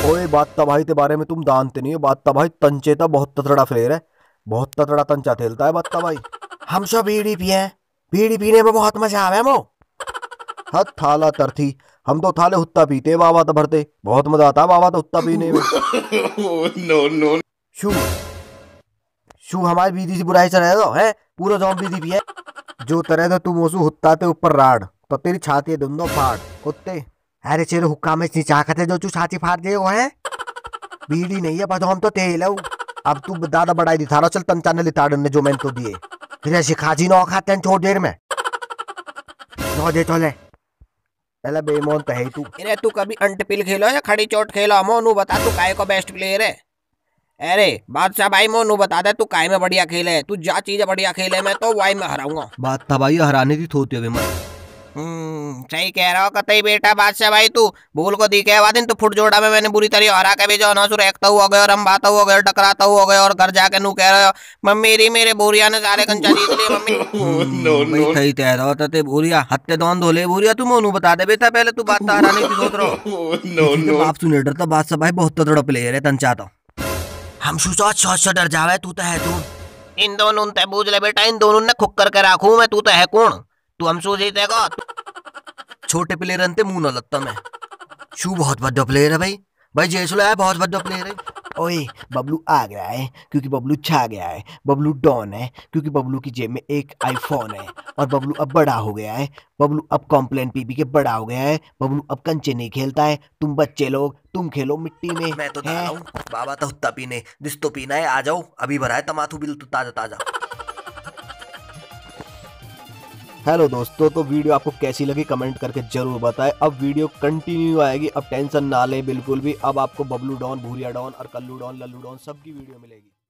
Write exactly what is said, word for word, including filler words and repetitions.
ओए बात भाई ते बारे में तुम जानते नहीं हो। बात भाई तंचेता बहुत तगड़ा फ्लेयर है, बहुत तगड़ा तंचा खेलता है बात भाई। हम सब बीड़ी पिए, बीड़ी पीने में बहुत मजा आवे मो। हद थाला तरथी, हम तो थाले हुत्ता पीते बाबा तो भरते, बहुत मजा आता है बाबा तो हुत्ता पीने में। नो नो शू शू हमारी बीदी से बुराई से रह दो है, पूरा जॉम बीदी पिए। जो तरह तो तुम ओसु हुत्ता ते ऊपर राड तो तेरी छाती दुंदो फाड़ कुत्ते। अरे चेरे हुक्का में नी चाहते जो तू छाती फाड़ दे वो है, बीड़ी नहीं है बस हम तो तेल है। अब तू दादा बढ़ाई दी थारा, चल तंचा ने लिताड़ ने जो मैंने तो दिए फिर ऐसी खाजी ना खाते हैं छोड़ देर में नो दे चले पहले बेमोन तो है तू। अरे तू कभी अंटपिल खेलो या खड़ी चोट खेलो? मोनू बता तू काय को बेस्ट प्लेयर है? अरे बादशाह भाई मोनू बता दे तू काय में बढ़िया खेले? तू जा चीज बढ़िया खेले मैं तो वाई में हराऊंगा। बात था भाई हराने की थोती है मैं। हम्म सही कह रहा हो कतई बेटा बादशाह भाई। तू भूल को दी के बाद दिन तो फुट जोड़ा में मैंने बुरी तरह हरा के भी जो ना सुरेखता हुआ गए और हम बाता हुआ गए टकराता हुआ गए और घर जाके नू कह रहे हो मम्मी री मेरे बोरिया ने सारे कंचा जीत लिए मम्मी। नो नो सही कह रहा होता ते बोरिया हत्ते दोन धोले बोरिया तू मोनू बता दे बेटा पहले तू बात हराने की सोच रहा। नो नो बाप सुने डरता बादशाह भाई बहुत तगड़ा प्लेयर है तंचा तो। हम सोच सोच से डर जावे तू तो है तू। इन दोनों ने बूझ ले बेटा, इन दोनों ने खुक करके रखू मैं, तू तो है कौन? तू हम सो जीते को छोटे प्लेयर अंते मुंह न लगता मैं। शू बहुत बड़ा प्लेयर है भाई, भाई जयसुला है बहुत बड़ा प्लेयर है। ओए बबलू आ गया है क्योंकि बबलू छा गया है, बबलू डॉन है क्योंकि बबलू की जेब में एक आईफोन है और बबलू अब बड़ा हो गया है। बबलू अब कॉम्प्लेन पी पी के बड़ा हो गया है। बबलू अब कंचे नहीं खेलता है। तुम बच्चे लोग तुम खेलो मिट्टी में। मैं तो जा रहा हूँ बाबा तो हुत्ता पीने, जिस तो पीना है आ जाओ, अभी भरा है तमाथू बिल तो ताजा ताजा। हेलो दोस्तों, तो वीडियो आपको कैसी लगी कमेंट करके जरूर बताएं। अब वीडियो कंटिन्यू आएगी, अब टेंशन ना ले बिल्कुल भी। अब आपको बबलू डॉन, भूरिया डॉन और कल्लू डॉन, लल्लू डॉन सबकी वीडियो मिलेगी।